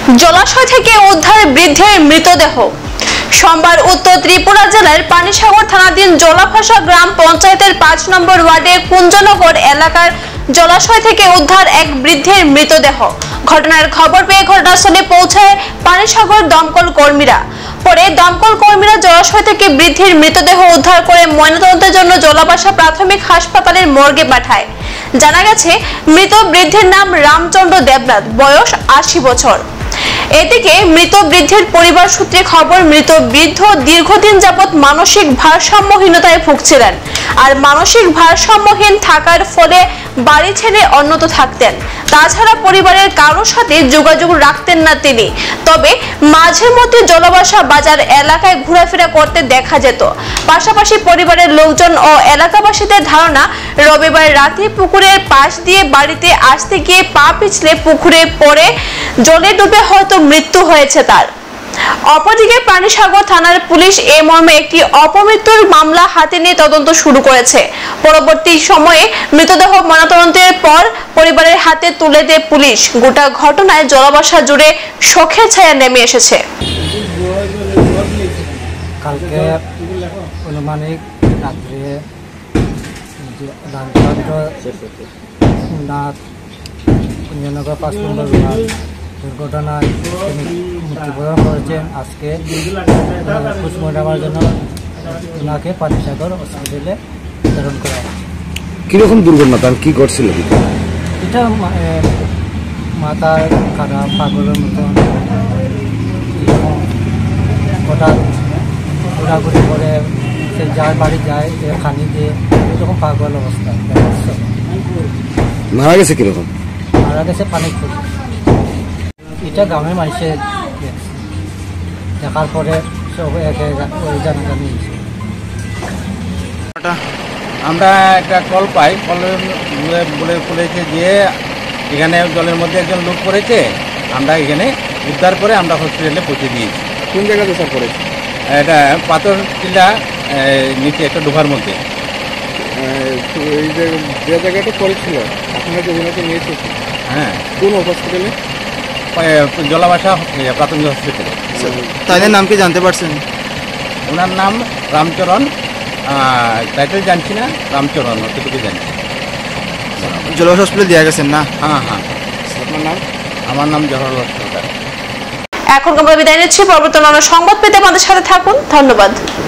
জলাশয় থেকে উদ্ধার বৃদ্ধের মৃতদেহ। সোমবার উত্তর ত্রিপুরা জেলার পানিসাগর থানাধীন জলাভাসা গ্রাম পঞ্চায়েতের ৫ নম্বর ওয়ার্ডে কুঞ্জনগর এলাকার জলাশয় থেকে উদ্ধার এক বৃদ্ধের মৃতদেহ। ঘটনার খবর পেয়ে ঘটনাস্থলে পৌঁছায় পানিসাগর দমকল কর্মীরা। পরে দমকল কর্মীরা জলাশয় থেকে বৃদ্ধের মৃতদেহ উদ্ধার করে ময়নাতদন্তের জন্য জলাভাসা প্রাথমিক হাসপাতালের মর্গে পাঠায়। জানা গেছে, মৃত বৃদ্ধের নাম রামচন্দ্র দেবনাথ, বয়স ৮০ বছর। এদিকে মৃত বৃদ্ধের পরিবার সূত্রে খবর, মৃত বৃদ্ধ দীর্ঘদিন যাবৎ মানসিক ভারসাম্যহীনতায় ভুগছিলেন। আর মানসিক ভারসাম্যহীন থাকার ফলে বাড়ি ছেড়ে অন্যত্র থাকতেন। তাছাড়া পরিবারের কারোর সাথে যোগাযোগ রাখতেন না তিনি। তবে মাঝে মধ্যে জলাভাসা বাজার এলাকায় ঘোরাফেরা করতে দেখা যেত। পাশাপাশি পরিবারের লোকজন ও এলাকাবাসীদের ধারণা, রবিবার রাতে পুকুরের পাশ দিয়ে বাড়িতে আসতে গিয়ে পা পিছলে পুকুরে পড়ে জলে ডুবে হয়তো মৃত্যু হয়েছে তার। অপরদিকে পানিসাগর থানার পুলিশ এ মর্মে একটি অপমৃত্যুর মামলা হাতে নিয়ে তদন্ত শুরু করেছে। পরবর্তী সময়ে মৃতদেহ ময়নাতদন্তের পর পরিবারের হাতে তুলে দেয় পুলিশ। গোটা ঘটনায় জলাভাসা জুড়ে শোকের ছায়া নেমে এসেছে। কালকে অনুমানিক রাত্রে কুঞ্জনগর ৫ নম্বর দুর্ঘটনায় তিনি মৃত্যুবরণ করেছেন। আজকে পোস্টমর্টমের জন্য ওনাকে পানিসাগর হসপিটালে প্রেরণ করা। কিরকম দুর্ঘটনা, তার কি করছিল? এটা মাথা খারাপ, পাগলের মতন হঠাৎ ঘোরাঘুরি করে, সে যার বাড়ি যায় খানি দিয়ে, এরকম পাগল অবস্থা। মারা গেছে কিরকম? মারা গেছে পানি খুঁজে। এটা গ্রামের মানুষের দেখার পরে সব ওই জানাজানি। আমরা একটা কল পাই, কলে বলেছে যে এখানে জলের মধ্যে একজন লোক পড়েছে। আমরা এখানে উদ্ধার করে আমরা হসপিটালে পৌঁছে দিয়েছি। কোন জায়গাতে স্যার পড়েছে? এটা পাথর টিলা নিচে একটা ডোবার মধ্যে। এই যে জায়গাটা পড়েছিল আপনারা যে ওনাকে নিয়ে এসেছেন, হ্যাঁ। কোন হসপিটালে? জলাভাসা প্রাথমিক হসপিটালে। তাদের নাম কি জানতে পারছেন? ওনার নাম রামচরণ, টাইটেল জানছি না, রামচরণ অতটুকু জানছি। জলাভাসা হসপিটালে দেওয়া গেছেন না? হ্যাঁ হ্যাঁ। আপনার নাম? আমার নাম জওহরলাল সরকার। এখন আমরা বিদায় নিচ্ছি। পরবর্তী অন্য সংবাদ পেতে আমাদের সাথে থাকুন। ধন্যবাদ।